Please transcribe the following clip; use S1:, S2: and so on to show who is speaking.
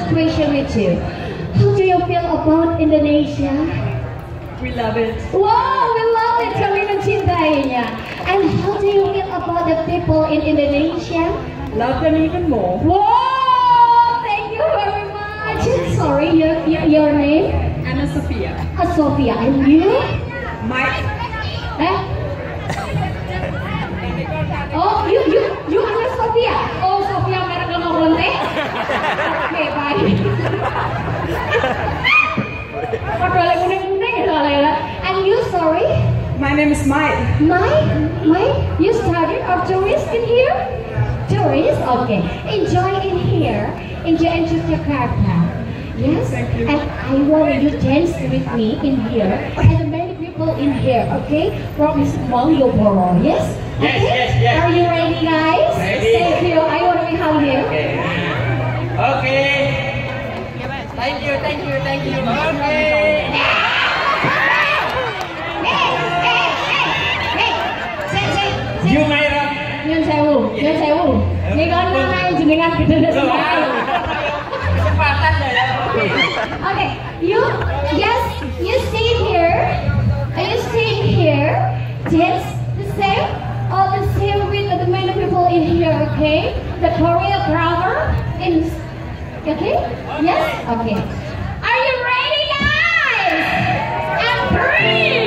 S1: question with you. How do you feel about Indonesia?
S2: We love it.
S1: Wow, we love it. Kami mencintainya. And how do you feel about the people in Indonesia?
S2: Love them even more.
S1: Wow, thank you very much. Sorry, your name?
S2: Anna Sophia.
S1: Sophia. And you?
S2: Mike.
S1: Eh? Oh, you Anna Sophia. Oh, Sophia merek lemah lonte. Oke, baik. Padahal kuning-kuning ya Lela. And you, sorry?
S2: My name is Mike.
S1: Mike, you studied or tourist in here? Tourist, okay. Enjoy in here. Enjoy in Jakarta. Yes,
S2: thank you.
S1: And I want you dance with me in here. And many people in here, okay? From Malioboro, yes?
S3: Yes,
S1: Okay?
S3: yes.
S1: Are you ready, guys?
S3: Ready.
S1: Thank you. I want to be hug you.
S3: Okay. Thank you. Okay. You Myra.
S1: Nyun sewu. Ini kan mana jenengan gede sekali.
S3: Kecepatan ya.
S1: Okay, you stay here. You stay here. Dance the same. All the same with the many people in here. Okay, the choreographer in. Okay, yes. Okay. Are you ready, guys? And 3,